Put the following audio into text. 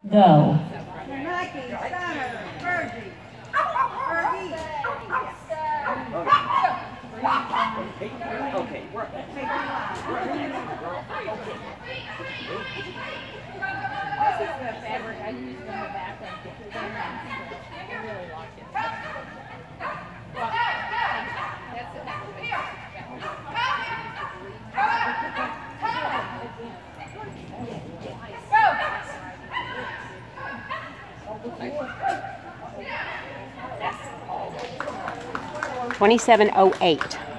Go. Nike, Stunner, Fergie. Fergie. Okay, we're This is the fabric I used in the bathroom because I really like it. Well, that's the next thing. 2708.